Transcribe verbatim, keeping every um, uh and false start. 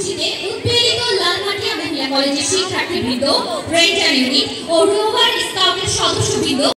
কর্মসূচিতে উৎপীড়িত লালমাটিয়া মহিলা কলেজের শিক্ষার্থীবৃন্দ, রেঞ্জার ইউনিট ও রোভার স্কাউটের সদস্যবৃন্দ